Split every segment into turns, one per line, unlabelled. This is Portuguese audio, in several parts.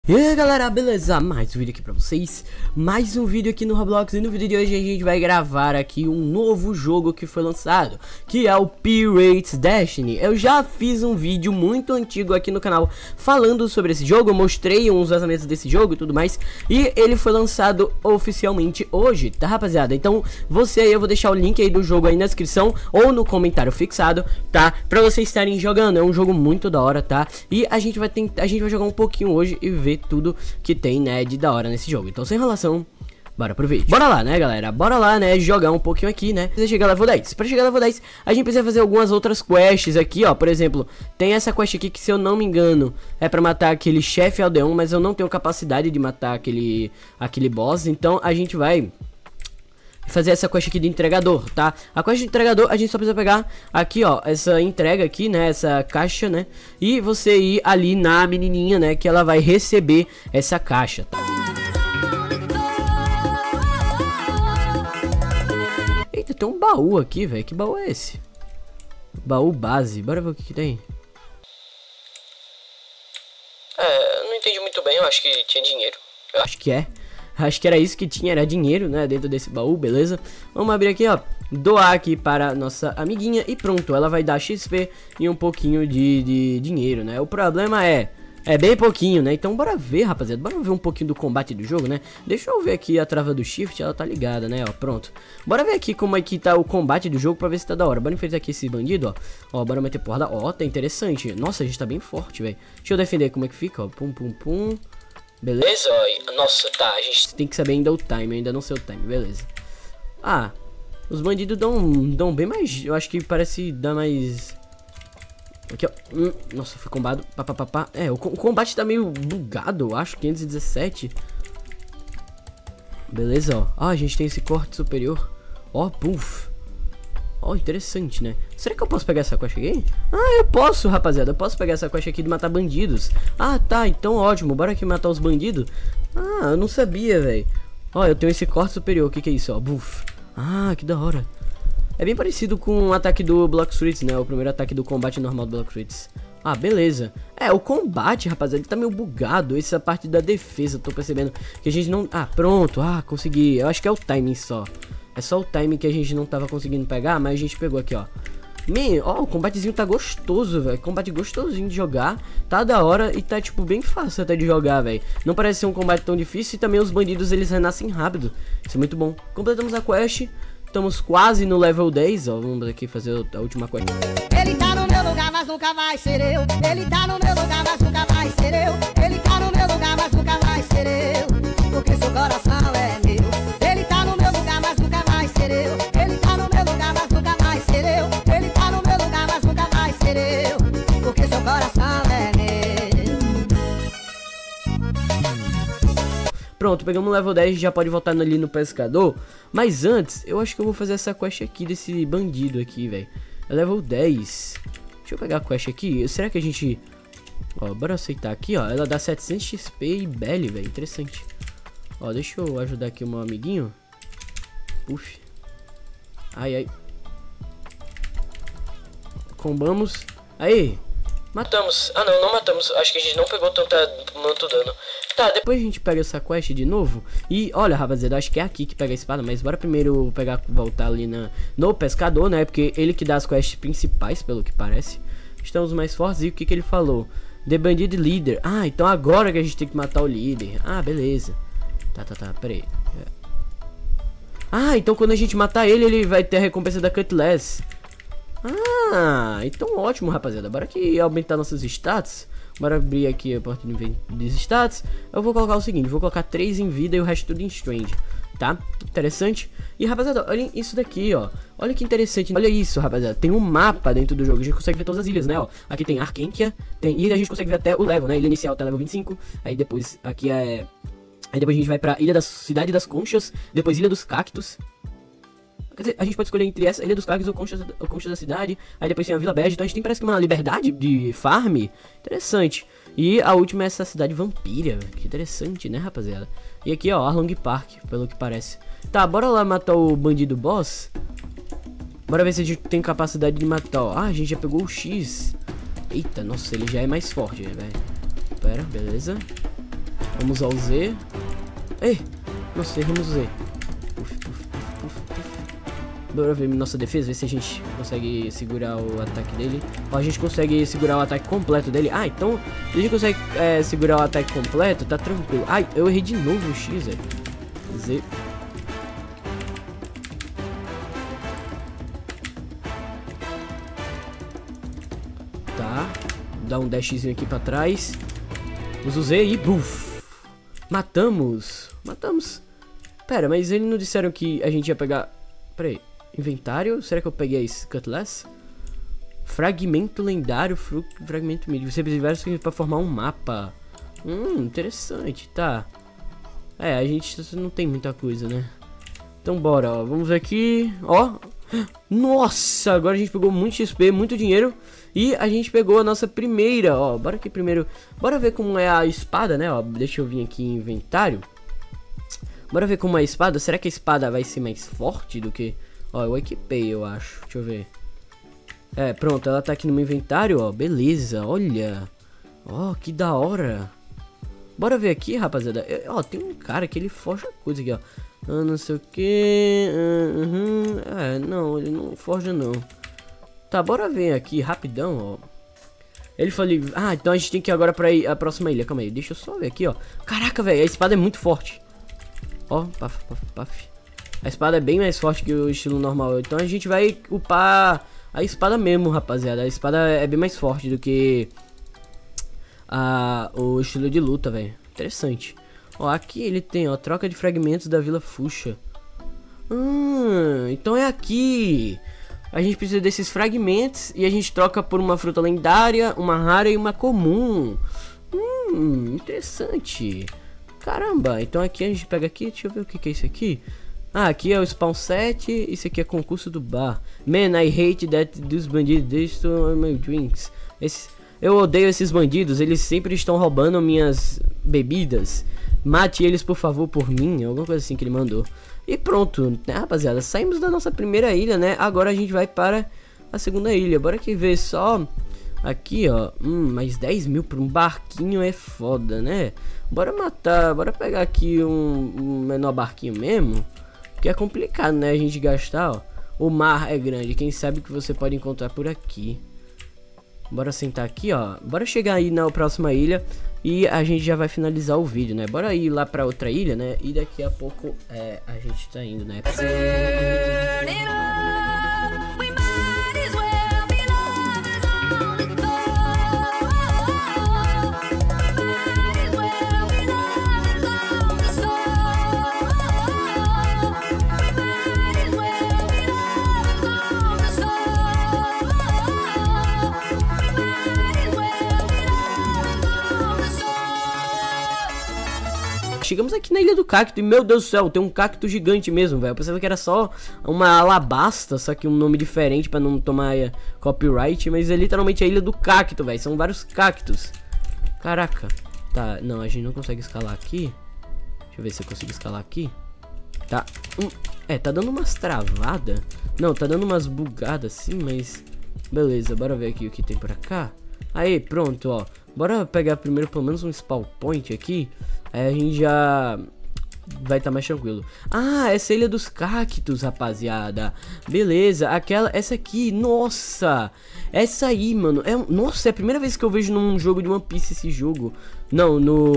E aí galera, beleza? Mais um vídeo aqui pra vocês, mais um vídeo aqui no Roblox. E no vídeo de hoje a gente vai gravar aqui um novo jogo que foi lançado, que é o Pirates Destiny. Eu já fiz um vídeo muito antigo aqui no canal falando sobre esse jogo, eu mostrei uns vazamentos desse jogo e tudo mais. E ele foi lançado oficialmente hoje, tá rapaziada? Então você aí, eu vou deixar o link aí do jogo aí na descrição ou no comentário fixado, tá? Pra vocês estarem jogando, é um jogo muito da hora, tá? E a gente vai jogar um pouquinho hoje e ver tudo que tem, né, de da hora nesse jogo. Então, sem enrolação, bora pro vídeo. Bora lá, né, galera? Bora lá, né, jogar um pouquinho aqui, né? Precisa chegar level 10. Pra chegar level 10, a gente precisa fazer algumas outras quests aqui, ó. Por exemplo, tem essa quest aqui que, se eu não me engano, é pra matar aquele chefe aldeão, mas eu não tenho capacidade de matar aquele boss. Então, a gente vai fazer essa quest aqui de entregador, tá? A quest de entregador, a gente só precisa pegar aqui, ó, essa entrega aqui, né, essa caixa, né, e você ir ali na menininha, né, que ela vai receber essa caixa. Eita, tem um baú aqui, velho. Que baú é esse? Baú base. Bora ver o que tem. Eu não entendi muito bem, eu acho que tinha dinheiro. Eu acho que é. Acho que era isso que tinha, era dinheiro, né, dentro desse baú, beleza? Vamos abrir aqui, ó, doar aqui para nossa amiguinha e pronto, ela vai dar XP e um pouquinho de dinheiro, né? O problema é bem pouquinho, né? Então bora ver, rapaziada, bora ver um pouquinho do combate do jogo, né? Deixa eu ver aqui a trava do shift, ela tá ligada, né, ó, pronto. Bora ver aqui como é que tá o combate do jogo pra ver se tá da hora. Bora enfrentar aqui esse bandido, ó. Ó, bora meter porrada, ó, tá interessante. Nossa, a gente tá bem forte, velho. Deixa eu defender como é que fica, ó, pum, pum, pum. Beleza? Nossa, tá, a gente tem que saber ainda o time, eu ainda não sei o time, beleza. Ah, os bandidos dão bem mais, eu acho que parece dar mais... Aqui, ó, nossa, foi combado, pá. É, o combate tá meio bugado, eu acho, 517. Beleza, ó, ah, a gente tem esse corte superior. Ó, puff. Ó, interessante, né? Será que eu posso pegar essa quest aqui? Ah, eu posso, rapaziada. Eu posso pegar essa quest aqui de matar bandidos. Ah, tá. Então, ótimo. Bora aqui matar os bandidos. Ah, eu não sabia, velho. Ó, eu tenho esse corte superior. O que é isso, ó? Buf. Ah, que da hora. É bem parecido com o ataque do Blox Fruits, né? O primeiro ataque do combate normal do Blox Fruits. Ah, beleza. É, o combate, rapaziada, ele tá meio bugado. Essa parte da defesa, tô percebendo que a gente não... Ah, pronto. Ah, consegui. Eu acho que é o timing só. É só o time que a gente não tava conseguindo pegar, mas a gente pegou aqui, ó. Ó, o combatezinho tá gostoso, velho. Combate gostosinho de jogar. Tá da hora e tá, tipo, bem fácil até de jogar, velho. Não parece ser um combate tão difícil. E também os bandidos, eles renascem rápido. Isso é muito bom. Completamos a quest. Estamos quase no level 10, ó. Vamos aqui fazer a última quest.
Ele tá no meu lugar, mas nunca vai ser eu. Ele tá no meu lugar, mas nunca vai ser eu. Ele tá no meu lugar, mas nunca vai ser eu. Porque seu coração é meu. Ele tá no meu lugar, mas nunca vai ser eu. Ele tá no meu lugar, mas nunca vai ser eu. Ele tá no meu lugar, mas nunca vai ser eu. Porque seu coração é meu.
Pronto, pegamos o level 10, já pode voltar ali no pescador. Mas antes, eu acho que eu vou fazer essa quest aqui desse bandido aqui, velho. É level 10. Deixa eu pegar a quest aqui. Será que a gente... Ó, bora aceitar aqui, ó. Ela dá 700 XP e belly, velho. Interessante. Ó, deixa eu ajudar aqui o meu amiguinho. Uf. Ai. Combamos. Aí. Matamos. Ah, não matamos. Acho que a gente não pegou tanto dano. Tá, depois a gente pega essa quest de novo. E olha, rapaziada, acho que é aqui que pega a espada. Mas bora primeiro voltar ali no pescador, né? Porque ele que dá as quests principais, pelo que parece. Estamos mais fortes. E o que ele falou? The Bandit Leader. Ah, então agora que a gente tem que matar o líder. Ah, beleza. Tá, peraí. Ah, então quando a gente matar ele, ele vai ter a recompensa da Cutlass. Ah, então ótimo, rapaziada. Bora aqui aumentar nossos status. Bora abrir aqui a porta de status. Eu vou colocar o seguinte, vou colocar 3 em vida e o resto tudo em strange, tá? Interessante. E, rapaziada, olhem isso daqui, ó. Olha que interessante. Olha isso, rapaziada. Tem um mapa dentro do jogo. A gente consegue ver todas as ilhas, né, ó. Aqui tem Arkenkia, e a gente consegue ver até o level, né? Ilha inicial até level 25. Aí depois, aqui é... Aí depois a gente vai pra Cidade das Conchas. Depois Ilha dos Cactos. Quer dizer, a gente pode escolher entre essa Ilha dos Cactos ou Conchas da Cidade. Aí depois tem a Vila Bege. Então a gente tem, parece que, uma liberdade de farm. Interessante. E a última é essa cidade vampira. Que interessante, né, rapaziada? E aqui, ó, Arlong Park, pelo que parece. Tá, bora lá matar o bandido boss. Bora ver se a gente tem capacidade de matar, ó. Ah, a gente já pegou o X. Eita, nossa, ele já é mais forte, velho. Pera, beleza. Vamos usar o Z. Ei, nossa, erramos o Z. Bora ver nossa defesa, ver se a gente consegue segurar o ataque dele. Ó, a gente consegue segurar o ataque completo dele. Ah, então, se a gente consegue segurar o ataque completo, tá tranquilo. Ai, eu errei de novo o X, velho. Z. Tá. Dá um dashzinho aqui pra trás. Usa o Z e buf. Matamos. Matamos. Pera, mas eles não disseram que a gente ia pegar... Pera aí. Inventário? Será que eu peguei esse Cutlass? Fragmento lendário, fragmento mídio. Você precisa de vários pra formar um mapa. Interessante, tá. É, a gente não tem muita coisa, né? Então bora, ó. Vamos ver aqui, ó. Nossa, agora a gente pegou muito XP, muito dinheiro. E a gente pegou a nossa primeira, ó. Bora aqui primeiro. Bora ver como é a espada, né? Ó, deixa eu vir aqui em inventário. Bora ver como é a espada. Será que a espada vai ser mais forte do que... Ó, eu equipei, eu acho. Deixa eu ver. É, pronto, ela tá aqui no meu inventário, ó. Beleza, olha. Ó, que da hora. Bora ver aqui, rapaziada. Ó, tem um cara que ele forja coisa aqui, ó. Não sei o que. É, não, ele não forja, não. Tá, bora ver aqui, rapidão, ó. Ele falou... Ah, então a gente tem que ir agora pra a próxima ilha. Calma aí, deixa eu só ver aqui, ó. Caraca, velho, a espada é muito forte. Ó, paf, paf, paf. A espada é bem mais forte que o estilo normal. Então a gente vai upar a espada mesmo, rapaziada. A espada é bem mais forte do que o estilo de luta, velho. Interessante. Ó, aqui ele tem, ó, troca de fragmentos da Vila Fuchsia. Então é aqui. A gente precisa desses fragmentos e a gente troca por uma fruta lendária, uma rara e uma comum. Interessante. Caramba, então aqui a gente pega aqui, deixa eu ver o que é isso aqui. Ah, aqui é o spawn set, isso aqui é concurso do bar. Man, I hate that these bandidos destroy my drinks. Eu odeio esses bandidos, eles sempre estão roubando minhas bebidas. Mate eles, por favor, por mim. Alguma coisa assim que ele mandou. E pronto, né, rapaziada? Saímos da nossa primeira ilha, né? Agora a gente vai para a segunda ilha. Bora aqui ver só. Aqui, ó. Mais 10 mil por um barquinho é foda, né? Bora matar. Bora pegar aqui um menor barquinho mesmo. Que é complicado, né? A gente gastar, ó. O mar é grande. Quem sabe que você pode encontrar por aqui. Bora sentar aqui, ó. Bora chegar aí na próxima ilha. E a gente já vai finalizar o vídeo, né? Bora ir lá pra outra ilha, né? E daqui a pouco a gente tá indo, né? Chegamos aqui na Ilha do Cacto e, meu Deus do céu, tem um cacto gigante mesmo, velho. Eu pensava que era só uma alabasta, só que um nome diferente pra não tomar copyright. Mas é literalmente a Ilha do Cacto, velho. São vários cactos. Caraca. Tá, não, a gente não consegue escalar aqui. Deixa eu ver se eu consigo escalar aqui. Tá. Tá dando umas travadas. Não, tá dando umas bugadas assim, mas... Beleza, bora ver aqui o que tem pra cá. Aí, pronto, ó. Bora pegar primeiro pelo menos um spawn point aqui. Aí a gente já vai estar mais tranquilo. Ah, essa é a Ilha dos Cactos, rapaziada. Beleza, essa aqui, nossa. Essa aí, mano, nossa, é a primeira vez que eu vejo num jogo de One Piece esse jogo. Não,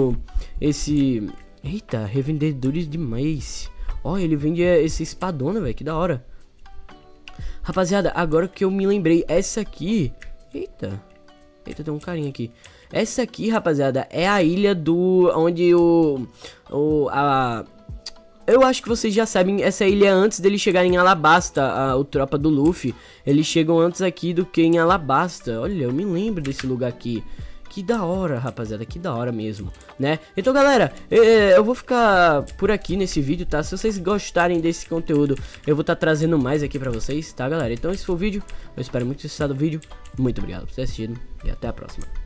eita, revendedores de maíz. Ó, ele vende esse espadona, velho, que da hora. Rapaziada, agora que eu me lembrei, essa aqui... Eita, tem um carinha aqui. Essa aqui, rapaziada, é a ilha onde eu acho que vocês já sabem, essa ilha é antes dele chegar em Alabasta, o tropa do Luffy. Eles chegam antes aqui do que em Alabasta. Olha, eu me lembro desse lugar aqui. Que da hora, rapaziada, que da hora mesmo, né? Então, galera, eu vou ficar por aqui nesse vídeo, tá? Se vocês gostarem desse conteúdo, eu vou estar trazendo mais aqui pra vocês, tá, galera? Então, esse foi o vídeo. Eu espero muito ter gostado do vídeo. Muito obrigado por ter assistido e até a próxima.